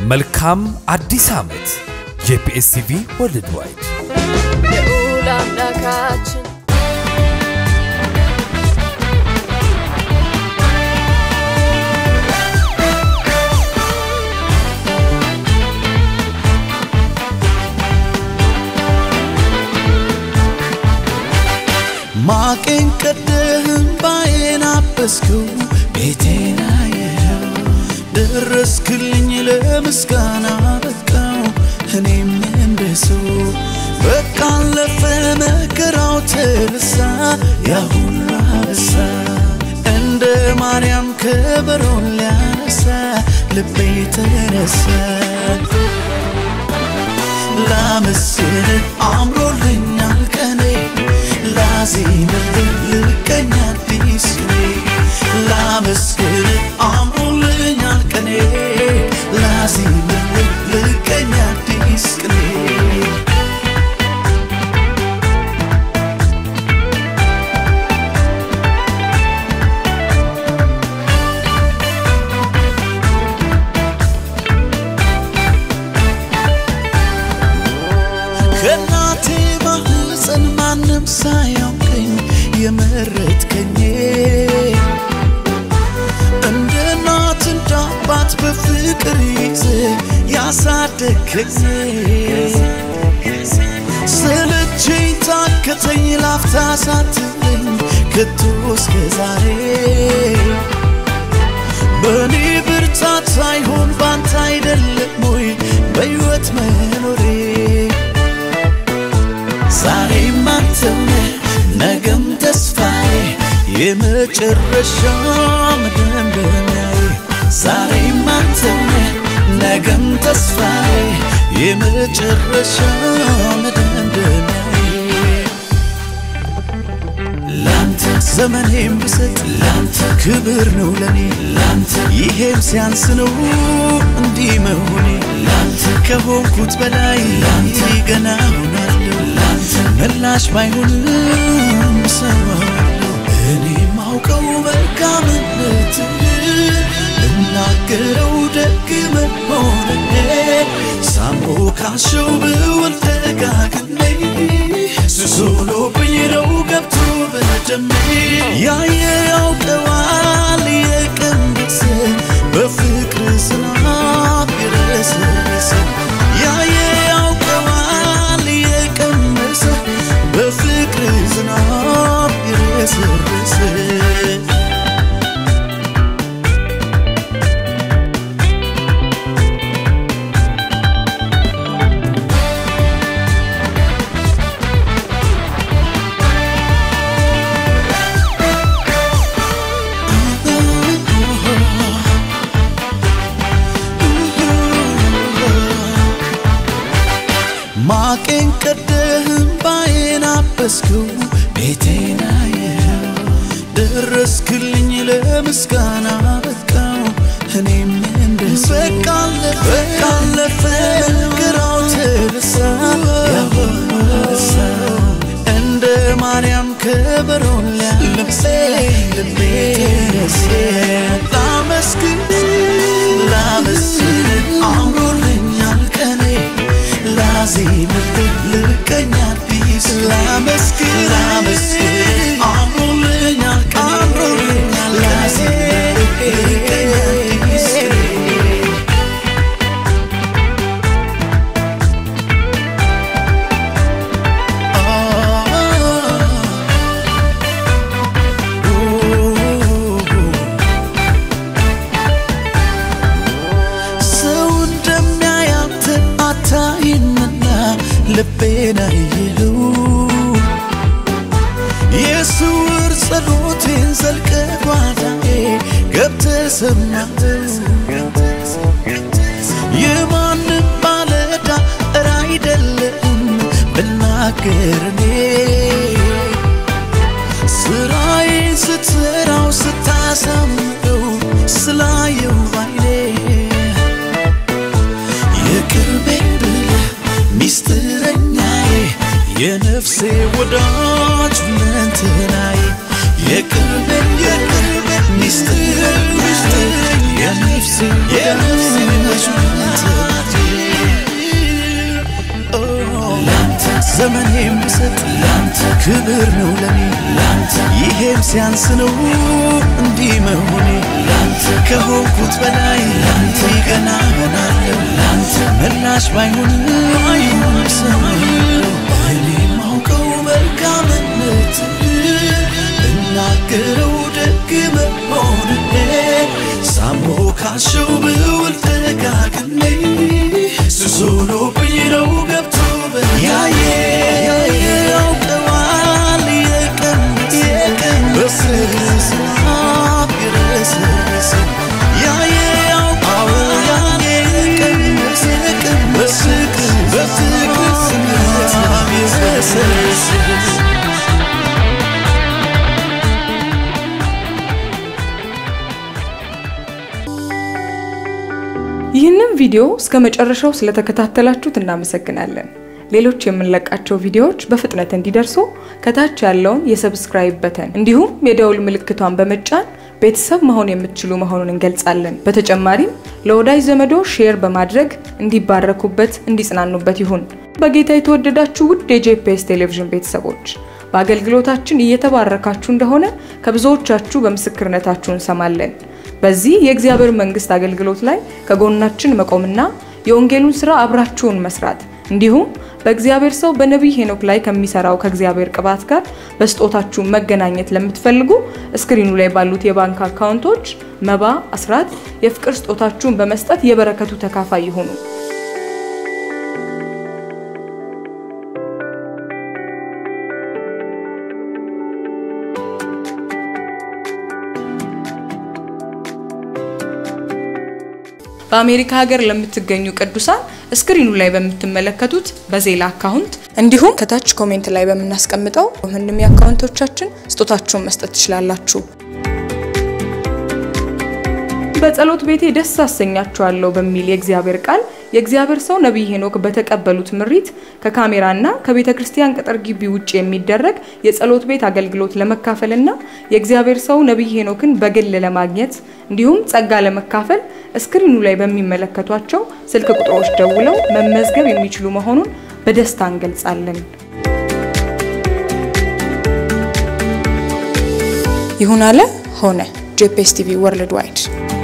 መልካም አዲስ ዓመት JPSTV Worldwide የኡላምናካችን ማቄን ቀደህም ባዬን አበስከው ቤቴን አየኸው ደረስክልኝ ለምስጋና በቃው እኔም እንደሰው በቃ አለፈ መከራው ተረሳ ያ ሁሉ አበሳ እንደ ማርያም ከበሮን ሊያነሳ ልቤ ተነሳ ላመስግን አምሮልኛል ቀኔ لازم للكنيا ديسكري لامسكر عمرولين الكني لازم للكنيا ديسكري كناتي بحسن ما نمساي የመረጥከኝ እንደናት እንዳባት በፍቅር ይዘ ያሳደግከኝ ስለችኝ ታከተኝ ላፍታ ሳትለኝ ከቶ እስከ ዛሬ በኔ ብርታት ሳይሆን ባንተ አይደለም ወይ በሕይወት መኖሬ ዛሬም አንተም ነገም ተስፋዬ የመጨረሻ መደምደሚያዬ ዛሬም አንተም ነገም ተስፋዬ የመጨረሻ መደምደሚያዬ ላንተ ዘመኔን ብሰጥ ላንተ ክብር ነው ለኔ ላንተ ይሄም ሲያንስ ነው እንዲህ መሆኔ ላንተ ከሆንኩት በላይ ላንተ ገና ሆናለሁ መላሽ ባይሆንም ሰዋለሁ እኔ ማውቀው መልካምነት እናገረው ደግ መሆኔ ሳሞ ካሸው ብውል ደጋግሜ ስሶሎብኝ ነው ገብቶ በደሜ ያየ ያውቀዋል የቀንበሰ በፍቅር ዝናብ የረሰረሰ ያየ ያውቀዋል የቀንበሰ በፍቅር ዝናብ የረሰረሰ ማቄን ቀደህም ባዬን አበስከው ቤቴን አየኸው ደረስክልኝ ለምስጋና በቃው እኔም እንደሰው በቃ አለፈ መከራው ተረሳ ያ ሁሉ አበሳ እንደ ማርያም ከበሮን ሊያነሳ ልቤ ተነሳ ላመስግን አምሮልኛል ቀኔ لازم للكنيا ديس لامسكر عمرولينا لازم للكنيا ديس ልቤና ይሉ የሱር ጸሎቴን ዘልቀጓዳዬ ገብተህ ሰማኸው የማንም ባለዕዳ እረ አይደለም ብናገር እኔ ስራዬን ስትሰራው ስታሳምረው ስላየው ባይኔ የቅርቤ ብለህ ሚስጥረኛዬ የነፍሴ ወዳጅ ለንተናዬ የቅርቤ ሚስጥረኛዬ የነፍሴ ወዳጅ ዘመኔም ብሰጥ ላንተ ክብር ነው ለኔ ላንተ ይሄም ሲያንስ ነው እንዲህ መሆኔ ላንተ ከሆንኩት በላይ ላንተ ገና ሆናለሁ ላንተ መላሽ ባይሆን ሰማለሁ እኔ ማውቀው መልካምነት እናገረው ደግ መሆንህ ሳሞካሸው ብውል ተጋግሜ ሱሱሎብኝ ነው ገብቶ በያየ ያውቀዋል የቀን በስስት ይረስስ ያየ ያውቀዋል የቀን በስስት ይረስስ ይህንን ቪዲዮ እስከ መጨረሻው ስለተከታተላችሁት እናመሰግናለን። ሌሎች የምንለቃቸው ቪዲዮዎች በፍጥነት እንዲደርሱ ከታች ያለውን የሰብስክራይብ በተን እንዲሁም የደውል ምልክቷን በመጫን ቤተሰብ መሆን የምትችሉ መሆኑን እንገልጻለን። በተጨማሪም ለወዳጅ ዘመዶ ሼር በማድረግ እንዲባረኩበት እንዲጽናኑበት ይሁን። በጌታ የተወደዳችሁ ውድ የጄፒኤስ ቴሌቪዥን ቤተሰቦች በአገልግሎታችን እየተባረካችሁ እንደሆነ ከብዙዎቻችሁ በምስክርነታችሁ እንሰማለን። በዚህ የእግዚአብሔር መንግስት አገልግሎት ላይ ከጎናችን መቆምና የወንጌሉን ሥራ አብራችሁን መስራት እንዲሁም በእግዚአብሔር ሰው በነብይ ሄኖክ ላይ ከሚሰራው ከእግዚአብሔር ቅባት ጋር በስጦታችሁ መገናኘት ለምትፈልጉ ስክሪኑ ላይ ባሉት የባንክ አካውንቶች መባ፣ አስራት፣ የፍቅር ስጦታችሁን በመስጠት የበረከቱ ተካፋይ ይሁኑ። በአሜሪካ ሀገር ለምትገኙ ቅዱሳን ስክሪኑ ላይ በመተመለከቱት በዜላ አካውንት እንዲሁም ከታች ኮሜንት ላይ በመናስቀምጠው ምንም ያካውንቶቻችን ስጦታችሁን መስጠት ትችላላችሁ። በጸሎት ቤቴ ደስ አሰኛችኋለሁ በሚል የእግዚአብሔር ቃል የእግዚአብሔር ሰው ነብይ ሄኖክ በተቀበሉት ምሪት ከካሜራና ከቤተ ክርስቲያን ቅጥር ግቢ ውጪ የሚደረግ የጸሎት ቤት አገልግሎት ለመካፈልና የእግዚአብሔር ሰው ነብይ ሄኖክን በግል ለማግኘት እንዲሁም ጸጋ ለመካፈል ስክሪኑ ላይ በሚመለከቷቸው ስልክ ቁጥሮች ደውለው መመዝገብ የሚችሉ መሆኑን በደስታ እንገልጻለን። ይሁን አለ ሆነ። ጄፒኤስ ቲቪ ወርልድ ዋይድ